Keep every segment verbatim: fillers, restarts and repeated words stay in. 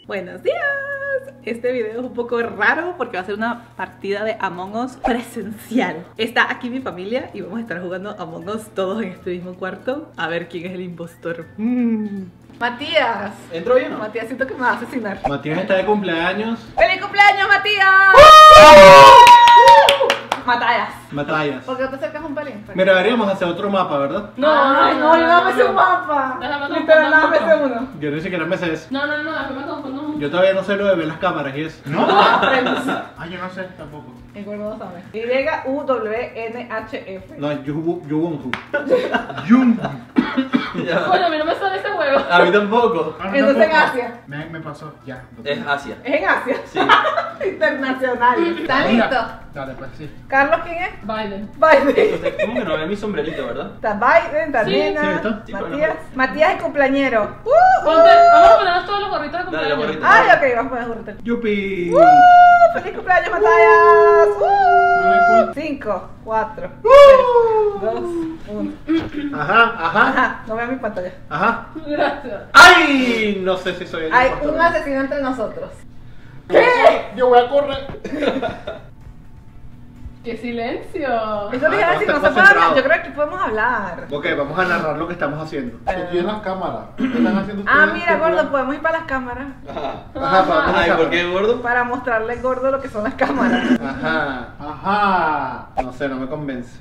Buenos días. Este video es un poco raro porque va a ser una partida de Among Us presencial. Está aquí mi familia y vamos a estar jugando Among Us todos en este mismo cuarto. A ver quién es el impostor. Mm. Matías. ¿Entró bien o no? Matías, siento que me va a asesinar. Matías está de cumpleaños. ¡Feliz cumpleaños, Matías! Matías. Matías. ¿Por qué no te acercas un pelín? Mira, deberíamos hacer otro mapa, ¿verdad? No, Ay, no, yo no me sé un no. mapa. Déjame Literal, nada me confundir sé uno. Yo ni siquiera me sé eso. No, no, no, déjame confundir mucho. Yo todavía no sé lo de ver las cámaras y eso. ¿No? Aprendes. Ah, yo no sé tampoco. El cuervo no sabe. Y U W N H F. No, Yu Wonju. Jung. Coño, a mí no me sale ese juego. A mí tampoco. A mí Entonces en tampoco. Asia. Me, me pasó, ya. Es Asia. Es en Asia. Sí. Internacional. ¿Están Mira. listos? Dale, pues sí. ¿Carlos quién es? Biden. Biden. Usted, ¿cómo que no ve mi sombrerito, verdad? Está Biden, está Sí, Nena, sí, está. Sí, pero Matías. no. Matías es cumpleañero. Uh, Ponte, uh. vamos a ponernos todos los gorritos de Dale, los cumpleaños. gorritos. Ay, ok, vamos a poner gorrito. Yupi. Uh, ¡Feliz cumpleaños, Matías! Uh. Cinco, cuatro, tres, dos, uno. Ajá, ajá, Ajá, no vean mi pantalla. ajá. Gracias. ¡Ay! No sé si soy el Hay impostor. un asesino entre nosotros. Yo voy a correr. ¡Qué silencio! Eso dije Ah, así, no no está se puede hablar. concentrado. Yo creo que aquí podemos hablar. Ok, vamos a narrar lo que estamos haciendo. Estoy en las cámaras. ¿Qué están haciendo Ah, ustedes? mira, gordo, podemos ir para las cámaras. Ajá. Ajá, para- Ay, ¿por qué gordo? Para mostrarle gordo lo que son las cámaras. Ajá. Ajá. No sé, no me convence.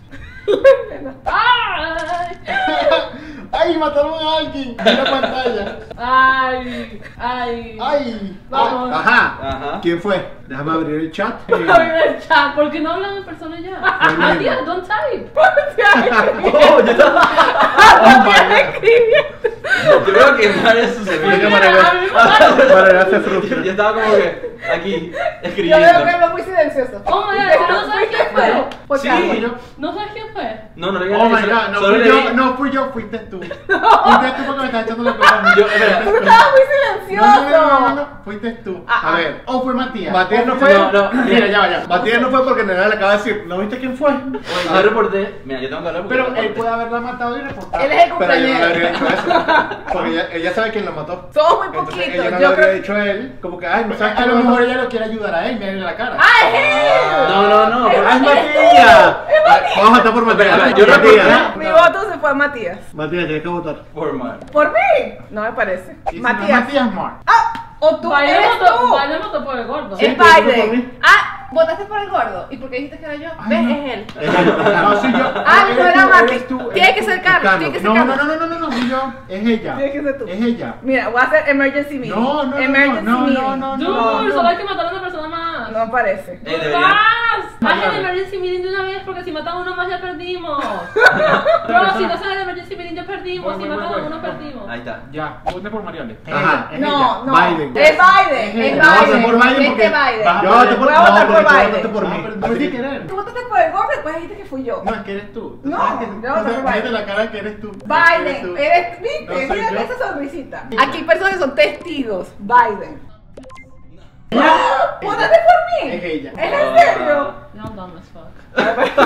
¡Ay! ¡Ay, mataron a alguien! En la pantalla. ¡Ay! ¡Ay! ¡Ay! Vamos. Ajá. Ajá. ¿Quién fue? Déjame abrir el chat. Abrir el chat, ¿por qué no hablan en persona ya? Matías, don't type. Oh, yo estaba. Oh my Escribiendo. Yo creo que María su Mira que servicio. Mariela- A mí me pasa. Mariela se Yo frustra. yo estaba como que aquí, Yo veo que escribiendo. es muy silencioso. Oh my God, ¿no sabes quién fue? Por Sí. Carlos. ¿Fui yo? ¿No sabes quién fue? No, no le digas Oh my eso, god, no solo fui le yo, di- no fui yo, fuiste tú. Fuiste tú porque me estás echando la culpa. Yo, espera. Tú estabas muy No, no, no, no, no, silencioso. no, fuiste tú. Ah, A ver, O fue Matías. Matías no O fue. No, no. Mira, ya va, ya. Matías no fue porque Nena le acaba de decir. ¿No viste quién fue? Oye, yo reporté. Mira, yo tengo que hablar porque. Pero yo él reporté. puede haberla matado y reportar. Él es el Pero yo no le habría cumpleañero. dicho eso. Porque ella, ella sabe quién lo mató. Somos muy Entonces poquitos. ella no le Yo habría creo que. dicho a él. Como que, ay, no sabes A quién lo lo mejor mató. ella lo quiere ayudar a él, mírale la cara. ¡Ah, es él! No, no, no. Es pero- ¡Ay, Matías! Vamos a votar por Matías. Espera, yo Matías. Mi voto se fue a Matías. Matías, tienes que votar. Por mal. ¿Por mí? No me parece. Y si no es Matías. Matías Mark. ¡Ah! ¿O tú Biden eres votó, tú? Biden votó por el gordo. Sí. Es pero fue por Biden. mí. Ah, votaste por el gordo. ¿Y por qué dijiste que era yo? Ay, ¿Ves? no. Es él. No, soy yo. Ah, Eres no era tú, Mati. eres tú, Tiene eres que tú. ser Carlos. Carlos. Tiene que ser No, no, Carlos. no, no, no, no, soy yo. Es ella. Tiene que ser tú. Es ella. Mira, voy a hacer emergency meeting. No, no, no, Emergency no, no, meeting. no, no, Dude, no, no. solo hay que matar a una persona más. No parece. Eh, ¿Qué debería. más? Haz el Vale. emergency meeting de una vez porque si matan a uno más ya perdimos. Bro, si no hacen el emergency meeting ya perdimos. Voy, Si voy, matan voy, a uno voy. perdimos. Ahí está. Ya, voté por Mariale. Es Ajá. ella, es No, ella. no. Biden. Es Biden. Es No, voté Biden. por Biden Este porque. Biden. Yo voté por Voy a votar por no, porque tú Biden. votaste por Ah, mí. pero no Así me que- querer. Tú votaste por el gordo y después dijiste que fui yo. No, es que eres tú. No, ¿Sabes que- yo voté por Mírate Biden. la cara que eres tú. Biden, eres, viste, No soy mira yo. esa sonrisita. Aquí hay personas que son testigos. Biden. ¿Votaste por mí? Es ella. ¿Es en serio? No, dumb as fuck.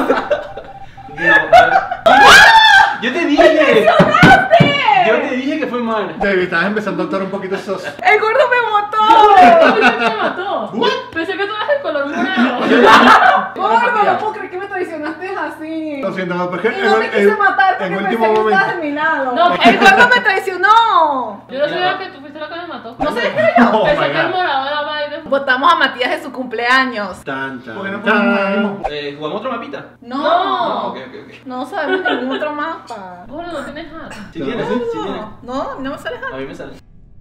Yo te dije. Yo te dije que fue mal. David, estabas empezando a actuar un poquito sos. El gordo me votó. ¿Por qué me mató? Pensé que tú eras el color morado. Gordo, no puedo creer que me traicionaste así. Lo siento, porque Y no te quise matar porque en pensé último que estabas momento. de mi lado. No. El gordo me traicionó. Yo no sabía que tú fuiste la que me mató. No sabes que era yo. Oh Pensé my que el God. morado era Biden. Votamos a Matías en su cumpleaños. Tan, tan, ¿Por qué no tan. ponemos Eh, ¿Jugamos otro mapita? No. No. Ok, ok, ok. No sabemos ningún otro mapa. Gordo, no tienes nada. Si tienes, sí, sí tienes. No, no me sale A nada. mí me sale.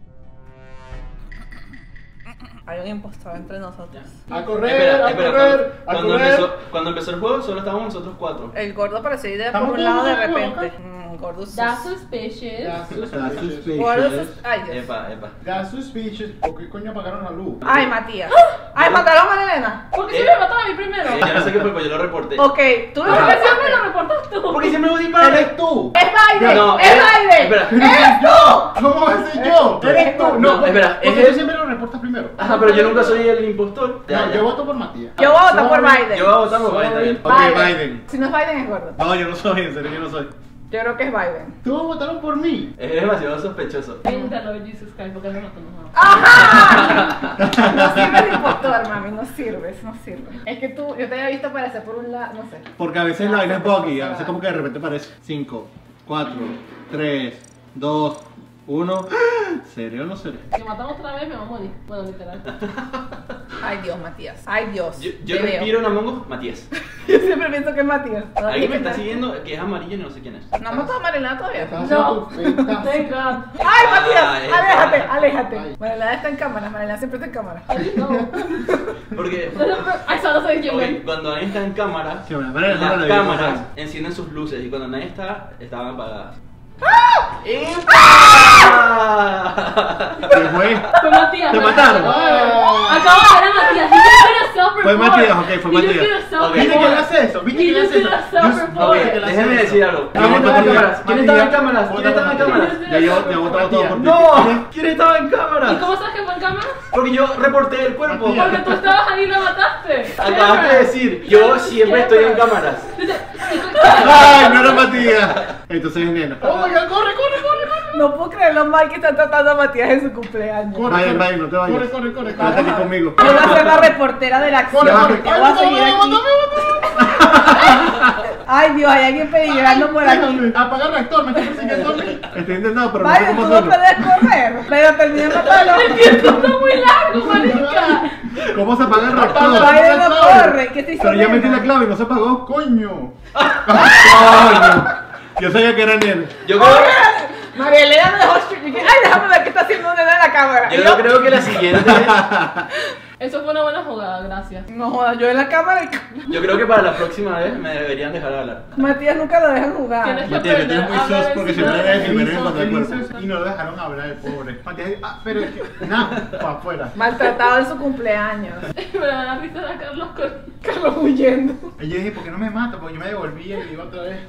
Hay un impostor entre nosotros. A correr, Espera, a espera. correr, Cuando, a cuando correr. empezó, cuando empezó el juego, solo estábamos nosotros cuatro. El gordo pareció ir de por ¿Estamos un lado de todos en la repente. Mm, gordo sus. That's suspicious. Ya, Está suspicious. suspicious. Gordo sus. Ay, Dios. Epa, epa. Ya, suspicious. ¿Por qué coño apagaron la luz? Ay, Matías. Ay, mataron a Marilena. ¿Por qué Eh. se me mataron a mí primero? Eh, yo no sé qué fue, pues yo lo reporté. Ok, tú lo ¿Por qué ves. siempre lo reportas tú? Porque siempre voy a disparar. ¡Eres tú! Es Biden. No, es eh, Biden. espera. ¡Eres tú! ¿Cómo va a ser yo? ¡Eres tú! No, espera, porque es tú él. siempre lo reportas primero. Ajá, pero yo nunca soy el impostor. Ya, No, ya. yo voto por Matías. Yo voy a votar por Sorry. Biden. Yo voy a votar por Biden, está bien. Ok, Biden. Si no es Biden, es gordo. No, yo no soy, en serio, yo no soy. Yo creo que es Biden. Todos votaron por mí. Es demasiado sospechoso. Píntalo, Jesus Christ, porque no mató no. ¡Ajá! No sirves de impostor, mami, no sirves, no sirves. Es que tú, yo te había visto aparecer por un lado, no sé. Porque a veces la vaina es buggy, a veces como que de repente parece cinco, cuatro, tres, dos, uno. ¿Serio o no serio? Si matamos otra vez me va a morir. Bueno, literal. Ay Dios, Matías. Ay Dios. Yo, yo te veo. respiro en Among Us, Matías. Yo siempre pienso que es Matías. Alguien me está siguiendo que es amarillo y no sé quién es. ¿No has matado a Marilena todavía? Estás haciendo No. tu feita. Thank God. ¡Ay, Matías! Ay, ¡Aléjate, ay. aléjate! Ay. Marilena está en cámara, Marilena siempre está en cámara. Ay, no. Porque Ay, solo sé quién ok, es. cuando nadie está en cámara, Sí, bueno, pero eso no lo las digo, cámaras no. encienden sus luces y cuando nadie está, estaban apagadas. ¡Ah! ¡Epa! ¿Qué fue? Fue Matías. ¿Te ¿no? mataron? Acabo de ver a Matías. He just did a self-report. Fue Matías, ok, fue He just Matías. did a self-report. ¿Viste que él hace eso? ¿Viste He que él just hace did eso? a self-report. Ok, que le hace déjenme eso. decir algo. Yo ¿Quién voto estaba en por cámaras? ti. ¿Quién estaba en Matías, cámaras? ¿Quién vota estaba en por ti. cámaras? Ya yo, ya votado todo por ti. ¡No! ¿Quién estaba en cámaras? ¿Y cómo sabes que fue en cámara? Porque yo reporté el cuerpo. Matías. Porque tú estabas ahí y lo mataste. Acabas de decir, yo siempre estoy en cámaras. ¡Ay, no era Matías! Entonces es nena. Oh my god, corre, corre, corre, corre. No puedo creer lo mal que están tratando a Matías en su cumpleaños. Corre, Vayan, corre. vayan, no te vayas. Corre, corre, corre, Quédate corre. aquí conmigo. Yo voy a ser la reportera de la acción. Corre, Ya, corre. Te voy a seguir aquí. Ay Dios, hay alguien peligrando por aquí. Apaga el reactor, me está persiguiendo a mí. Estoy intentando, pero no Vaya, sé tú cómo no hacerlo. Pues, puedes correr, pero terminé matando. El tiempo está muy largo, marica. ¿Cómo se apaga el Apaga. reactor? Vaya, no corre. ¿Qué te hizo? Pero ya metí la nena? clave y no se apagó. Coño. Coño. Yo sabía que era nena. Yo creo, María Elena me dejó. Ay, déjame ver qué está haciendo nena en la cámara. yo no creo que la siguiente. Eso fue una buena jugada, gracias. No jodas, yo en la cámara y Yo creo que para la próxima vez me deberían dejar hablar. Matías nunca lo dejan jugar. Tienes que Matías, que tú eres aprender muy a sos ver porque si siempre no- eres el Él veneno hizo- contra el él cuerpo. hizo- Y no lo dejaron hablar, el pobre. Matías, ah, pero es que, nada, para afuera. Maltratado en su cumpleaños. Me da risa a Carlos con... Carlos huyendo. Y yo dije, ¿por qué no me mata? Porque yo me devolvía y iba otra vez.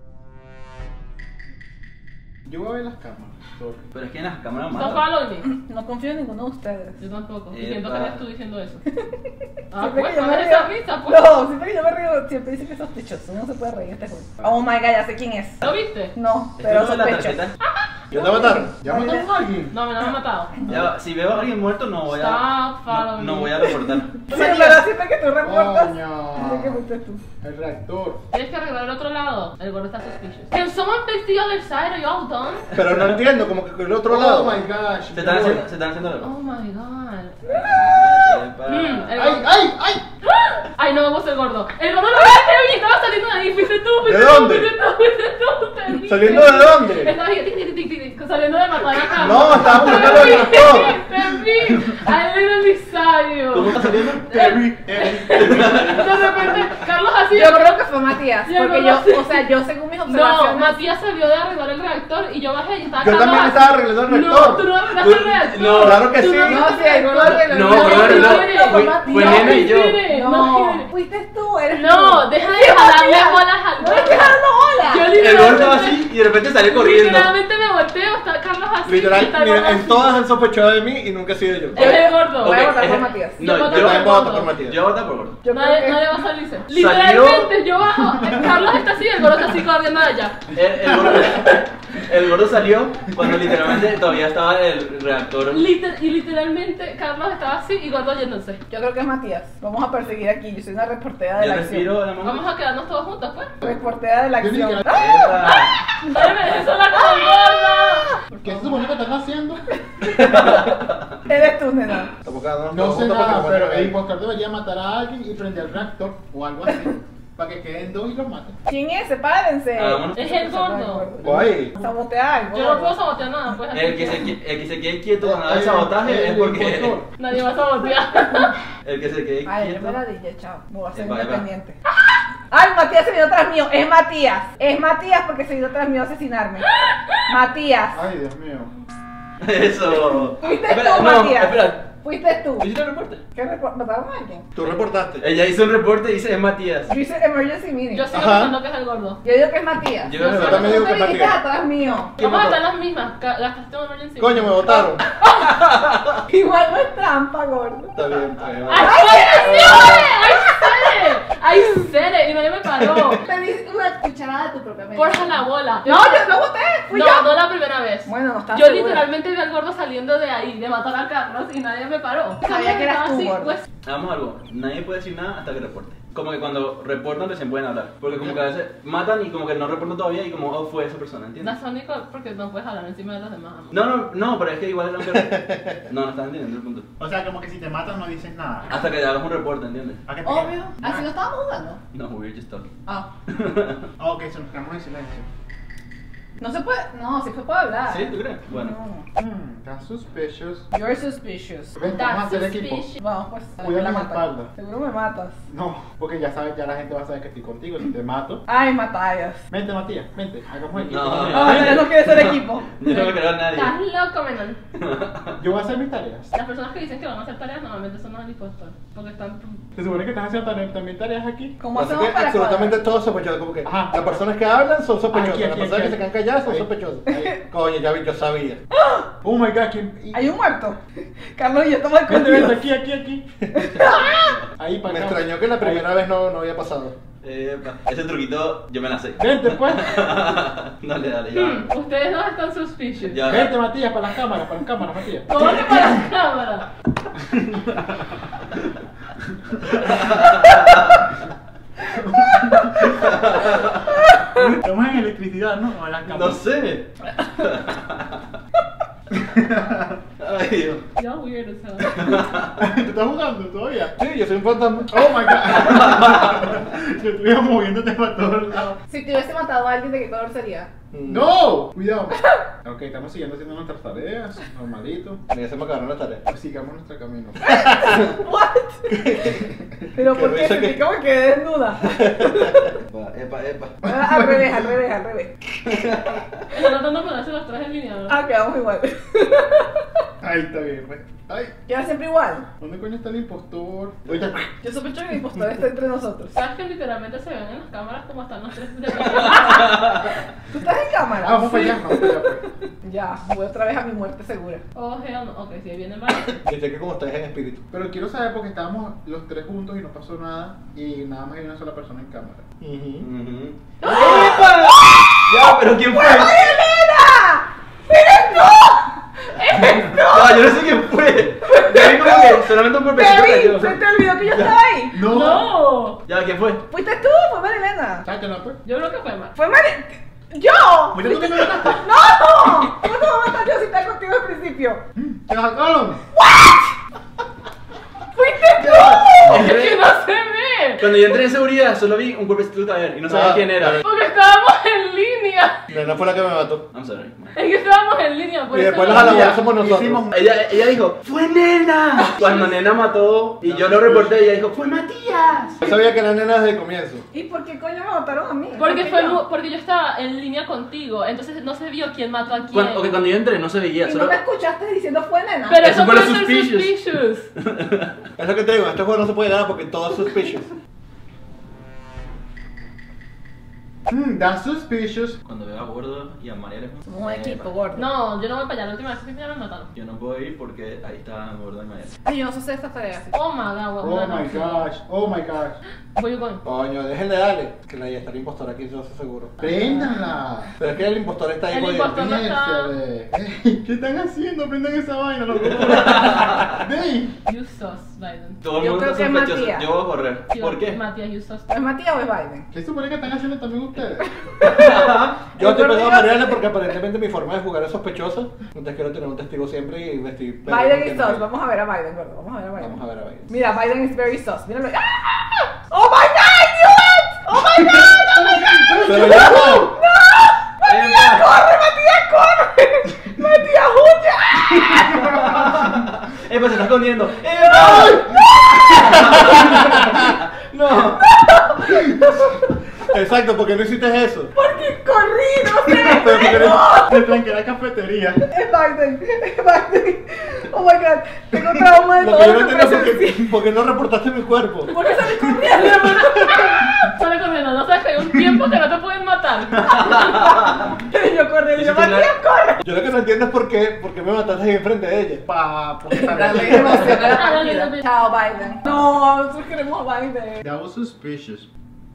Yo voy a ver las cámaras. sorry. Pero es que en las cámaras ¿Estás matan. following me? No confío en ninguno de ustedes. Yo tampoco. Y Epa. siento que eres tú diciendo eso. Ah, Siempre pues, que yo me ¿cuál es esa río- risa, pues? No, siempre que yo me río, siempre dice que es sospechoso. No se puede reír este juego. Oh my god, ya sé quién es. ¿Lo viste? No, Esto pero es lo de la sospecho. tarjeta. ¿Ya te mataron? ¿Ya mataron a alguien? No, me lo han matado. Ya va, si veo a alguien muerto no voy a. Stop No, following no me. voy a reportar. Sí, pero siempre que tú reportas, Coño. dice que fuiste tú. El reactor. Tienes que arreglar el otro lado. El gordo está suspicious. Can someone fix the other side? Are you all done? Pero no entiendo, como que el otro Oh lado. my gosh. Se están haciendo, se están haciendo algo. Oh my god. Epa. Mm, el ¡Ay, gordo. ay, ay! Ay, no, vos el gordo. El gordo lo viste bien, estaba saliendo de ahí. Fuiste tú, fuiste ¿De tú, dónde? fuiste tú, fuiste tú. te vi. ¿Saliendo de dónde? Estaba ahí, tic, tic, tic, tic, tic, saliendo de matar a Carlos. No, estaba buscando Te el vi, reactor. Te vi. I literally saw you. ¿Cómo está saliendo? Te vi, te vi. De repente, Carlos así. Yo creo que fue Matías, Yo porque no yo, lo sé. o sea, yo según mis No, observaciones. Matías salió de arreglar el reactor y yo bajé y estaba Yo Carlos también así. estaba arreglando el No, reactor. tú no arreglaste el Tú- reactor. no, claro que Tú sí. no No, arreglaste sí, el el gordo reactor. arregló. No, No, pero no, no. no, Fue, no, fue no, Nene y yo. no, No, no. fuiste tú, eres tú. No, deja de Sí, jalarle Matías. bolas al No estoy jalando bolas. Yo El gordo literalmente- estaba así y de repente salió corriendo. Literalmente me volteo, está Carlos así. Literal, está el mira, gordo en así. todas han sospechado de mí y nunca he sido yo. Es el gordo. Voy a Ok, votar por es- Matías. No, Yo yo, voto Yo por también el voy a votar gordo. por Matías. yo voy a votar por gordo. Yo Nadie, creo que- nadie va a salirse. Literalmente, yo bajo. eh, Carlos está así, el gordo está así corriendo de allá. El, el gordo, el gordo salió cuando literalmente todavía estaba el reactor. Liter- y literalmente, Carlos estaba así y gordo yéndose. Yo creo que es Matías. Vamos a perseguir aquí. Yo soy una reportera de Yo la acción. respiro la mano. Vamos a quedarnos todos juntos, pues. Reportera de la Yo ni acción. que- ¡Ah! Nadie me dejes sola con el gordo. ¿Qué se supone que están haciendo? Eres tú, nena. Tampoco, no, No sé tampoco nada, me pero matan. el impostor debería matar a alguien y prender el reactor o algo así. Para que queden dos y los maten. ¿Quién es? Sepárense. Hagámonos. Es el gordo. Guay. Sabotea algo. Yo no puedo sabotear nada, pues. así El que, se, qui- el que se quede quieto cuando haga el Eh, sabotaje el es porque. impostor. Nadie va a sabotear. El que se quede Ay, yo quieto. me la dije, chao. Me voy a hacer Epa, epa. independiente. Ay, Matías se vino tras mío. Es Matías. Es Matías porque se vino tras mío a asesinarme. Matías. Ay, Dios mío. Eso. Fuiste Espera, tú, no, Matías. espera. Fuiste tú. ¿Hiciste el reporte? ¿Qué reporte? ¿Mataron a alguien? Tú reportaste. Ella hizo un reporte y dice es Matías. Yo hice emergency meeting. Yo sigo Ajá. pensando que es el gordo. Yo digo que es Matías. Yo Yo creo que también digo Tú que te es viniste Matías. atrás mío. ¿Quién Vamos a mató? estar las mismas. Ga- Gastaste un emergency. Coño, me votaron. Igual no es trampa, gordo. Está bien, está bien. ¡Ay, ay, ay! ¡Ay, Ay, serio, y nadie me paró. Te di una cucharada de tu propia mente. Porfa la bola. No, yo no voté, fui no, yo. no la primera vez. Bueno, no estás Yo segura. literalmente vi al gordo saliendo de ahí, de matar a Carlos, y nadie me paró. Sabía que eras Estaba tú, así, gordo. pues, Hagamos algo, nadie puede decir nada hasta que reporte. Como que cuando reportan recién pueden hablar. Porque como que a veces matan y como que no reportan todavía y como, oh, fue esa persona, ¿entiendes? das único porque no puedes hablar encima de los demás. amor. No, no, no, pero es que igual es lo que... No, no estás entendiendo el punto. O sea, como que si te matan no dices nada. Hasta que hagas un reporte, ¿entiendes? ¿A qué te Obvio. quedas? Así no estábamos jugando. No, we're just talking. Ah. Ah, ok, se nos quedamos en silencio. No se puede. No, sí se puede hablar. ¿Sí? ¿Tú crees? Bueno. No. Hmm, that's suspicious. You're suspicious. Ven, vamos a That's hacer equipo. suspicious. Vamos, pues. Cuida la mi matas. espalda. Seguro me matas. No, porque ya sabes, ya la gente va a saber que estoy contigo. Si te mato. Ay, Matías. Vente, Matías, vente, hagamos equipo. No. No, ya no quiere ser equipo. Yo no me creo a nadie. Estás loco, menor. Yo voy a hacer mis tareas. Las personas que dicen que van a hacer tareas normalmente son los impostor. Porque están. Se supone que estás haciendo también, también tareas aquí. ¿Cómo Así hacemos que para absolutamente cuadrar? todos sospechosos, como que Ajá. las personas que hablan son sospechosas, Aquí, las aquí, personas aquí, que se aquí. quedan calladas son Ahí. sospechosas. Coño, ya vi, yo sabía. Oh my god, ¿quién? y- Hay un muerto. Carlos y yo estamos Vente, vente, escondidos. aquí, aquí, aquí. Ahí para Me acá. extrañó que la primera Ahí. vez no, no había pasado. Epa, ese truquito yo me la sé. Vente, pues. Dale, dale, ya. Hmm, ustedes dos están suspicious. Ya. Vente, Matías, para las cámaras, para las cámaras, Matías. ¿Cómo que para la cámara? Estamos en electricidad, ¿no? O en las No cámaras. sé. Ay, Dios. You're weird as hell. ¿Tú estás jugando todavía? Sí, yo soy un fantasma. Oh my god. Yo estuviera moviéndote para todos lados. Si te hubiese matado a alguien, ¿de qué color sería? ¡No! Cuidado. Ok, estamos siguiendo haciendo nuestras tareas, normalito. Mira, se me acabaron las tareas. Pues sigamos nuestro camino. What? Pero Qué ¿por qué? risa que- Sentí como que quedé desnuda. Epa, epa, epa. Ah, al revés, al revés, al revés. Están tratando de ponerse los tres en línea, ¿verdad? Ah, quedamos igual. Ahí está bien, pues. Ay, Queda siempre igual. ¿dónde coño está el impostor? Ahorita. Yo sospecho que el impostor está entre nosotros. ¿Sabes que literalmente se ven en las cámaras como están los tres de ¿Tú estás en cámara? Ah, vamos para allá, vamos para allá, pues. Ya, voy otra vez a mi muerte segura. Oh, hell no. Ok, si ahí viene el mal. Yo sé que como ustedes en espíritu. Pero quiero saber porque estábamos los tres juntos y no pasó nada y nada más hay una sola persona en cámara. Ujú. ¡Epa! Ya, pero ¿quién fue? ¡Elena! ¡Eres tú! No, yo no sé quién fue. Ya vi como que solamente un golpecito ¡Kevin! cayó. ¿Se te olvidó que yo estaba ahí? ¡No! Ya, ¿quién fue? ¿Fuiste tú? Fue Marilena. Sáquenla, pues. Yo creo que fue mal. ¡Fue Mari... ¡Yo! Mira tú que me mataste. ¡No! ¿Cómo te voy a matar yo si estaba contigo al principio? ¡Te sacaron! ¡Fuiste tú! Es que no se ve. Cuando yo entré en seguridad, solo vi un golpecito caer y no sabía Ah, quién era. Porque estábamos en línea. Nena fue la que me mató. I'm sorry. Es que estábamos en línea. Por Y eso después no los vi. alabones somos nosotros. Hicimos- Ella, ella dijo, ¡fue Nena! Cuando Nena mató y yo lo reporté, ella dijo, ¡fue Matías! Yo sabía que era nena desde el comienzo. ¿Y por qué coño me mataron a mí? Porque, ¿Por fue qué yo? mu- porque yo estaba en línea contigo, entonces no se vio quién mató a quién. Cuando, ok, cuando yo entré no se veía, Y solo... no me escuchaste diciendo fue nena. Pero Eso eso fue puede lo ser suspicious. suspicious. Es lo que te digo, en este juego no se puede nada porque todo es suspicious. Hmm, that's suspicious. Cuando veo a Gordo y a María le Somos un equipo, gordo. No, yo no voy para allá, la última vez que fui ya me mataron. Yo no puedo ir porque ahí está Gordo y María. Ay, yo no sé hacer estas tareas. Oh my god, Oh what my gosh, oh my gosh. Where you going? Coño, déjenle darle. Que la está el impostor aquí, yo estoy seguro. Préndanla. Pero es que el impostor está ahí El jodiendo. impostor- no está- Miércoles. Ey, ¿qué están haciendo? Prendan esa vaina, loco. Ey. You sus, Biden. Todo el Yo mundo creo está que es sospechoso. Matías. Yo voy a correr. ¿Por qué? Matías, you sus. ¿Es Matías o es Biden? ¿Qué se supone que están haciendo también ustedes? Yo estoy Pero pegado a diga- Mariana porque aparentemente mi forma de jugar es sospechosa. Entonces quiero tener un testigo siempre y vestir. Biden is sus. Vamos a ver a Biden, gordo. Vamos a ver a Biden. Vamos a ver a Biden. Mira, Biden is very sus. Míralo. ¡Ah! ¡Oh my god! ¡You went! ¡Oh my god! ¡Oh my god! Pero ya no. ¡Matías, corre! ¡Matías, corre! ¡Matías, huye! ¡Eh, pues se está escondiendo! ¡Eh, no! ¡No! Exacto, ¿por qué no hiciste eso? Porque corrí, no sé. Pero porque eres- Me flanqueé la cafetería. Es Biden, es Biden. Oh my god, tengo trauma de Lo todo que yo lo no que entiendo es por presencié. qué, por qué no reportaste mi cuerpo. ¿Por qué salí corriendo? Sale corriendo, no sabes que hay un tiempo que no te pueden matar. Yo corrí, ¿Y yo si tú no- Matías, corre. Yo lo que no entiendo es por qué, por qué me mataste ahí enfrente de ella. Pa, porque Dale emoción a la Ah, dale, partida. dale. Chao, Biden. No, nosotros queremos a Biden. That was suspicious.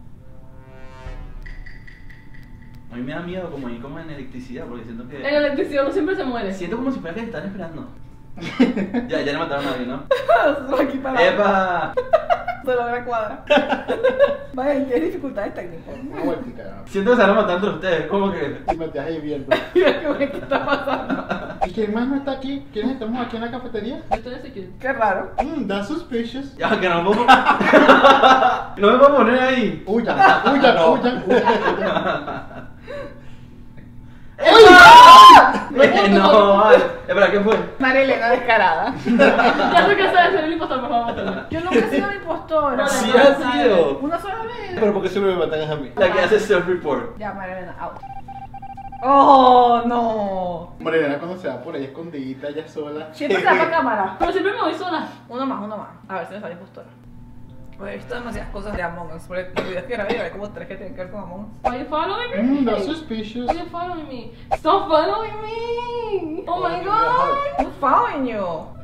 A mí me da miedo como ir como en electricidad porque siento En que... electricidad uno siempre se muere. Siento como si fuera que te están esperando. Ya, ya le mataron a nadie, ¿no? Nosotros aquí para. ¡Epa! Se logra cuadra. Biden, tienes dificultades técnicas. Una vueltica. Siento que se van a matar entre ustedes, como que... Y me estás ahí viendo. ¿Qué está pasando? ¿Y quién más no está aquí? ¿Quiénes estamos aquí en la cafetería? Yo estoy en security. Qué raro. Mmm, that's suspicious. Ya, que no me puedo... no me puedo poner ahí. Huyan, huyan, huyan, huyan. No, vale. Espera, ¿qué fue? María Elena descarada. Ya sé que sabes ser el impostor, por favor. Yo nunca he sido una impostora. Sí no, ha no, sido. Una sola vez. Pero ¿por qué siempre me matan a mí? La que hace self-report. Ya, María Elena, out. Oh, no. Mariana cuando se va por ahí escondidita, ella sola. Siempre se va para cámara. Pero siempre me voy sola. Uno más, uno más. A ver si me sale impostora. Pues he visto demasiadas cosas de Among Us. Por los videos que grabé, hay como tres que tienen que ver con Among Us. Are you following me? Mmm, that's suspicious. Are you following me? Stop following me! Oh my god! I'm following you.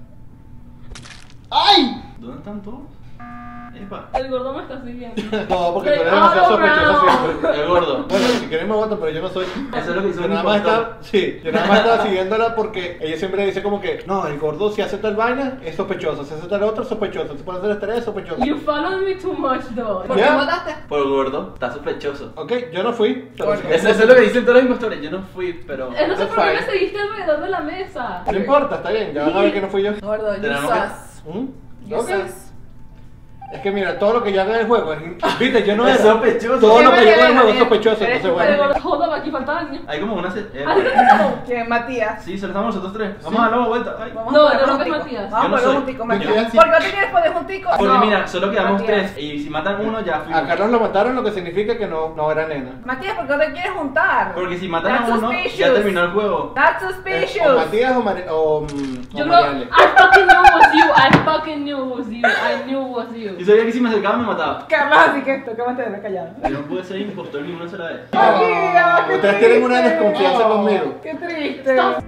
¡Ay! ¿Dónde están todos? Epa. El gordo me está siguiendo. No, porque tú eres All demasiado sospechoso around. siempre. El gordo. Bueno, si quieres me votan, pero yo no soy. Eso es lo que hizo Yo el nada más impostor. estaba, sí, yo nada más estaba siguiéndola porque ella siempre dice como que, no, el gordo si hace tal vaina es sospechoso, si hace tal otro es sospechoso, si puede hacer esta es sospechoso. You follow me too much though. ¿Por qué Ya. mataste? Por el gordo, está sospechoso. Ok, yo no fui. pero Bueno, si Eso, quieres- eso es lo que dicen todos los impostores. Yo no fui, pero. Eh, No sé That's por qué me fine. seguiste alrededor de la mesa. No importa, está bien, ya van a ver que no fui yo. Gordo, you Tenemos que- sus. ¿Mm? You Ok. sus. Es que mira, todo lo que yo haga en el juego es. Viste, yo no Es era. sospechoso. Todo lo que yo haga en el Eres juego es bien, sospechoso, eres entonces El bueno. gordo, hold up, aquí faltan niños. Hay como una. se- eh, ¿A ti te quitaron? ¿Quién? Matías. Sí, solo estamos nosotros tres. Vamos a darle una vuelta. Ay. Vamos No, a yo poner creo que es juntico. Matías. Vamos a Yo no poner soy. juntico, Yo Matías. estoy así. ¿Por qué no te quieres poner juntico? Porque No. mira, solo quedamos Matías. tres. Y si matan uno, ya A fuimos. Carlos lo mataron, lo que significa que no, no era nena. Matías, ¿por qué no te quieres juntar? Porque si matan a That's uno, ya suspicious. terminó el juego. That's Eh, suspicious. o Matías o, Mari o, mm, Yo o no. Mariale. I fucking knew it was you. I fucking knew it was you. I knew it was you. Y sabía que si me acercaba me mataba. Carlos, así que esto, que mantenerme callado. Yo no pude ser impostor ni una sola vez. Amiga, qué Ustedes tienen una triste. desconfianza conmigo. Qué triste. Stop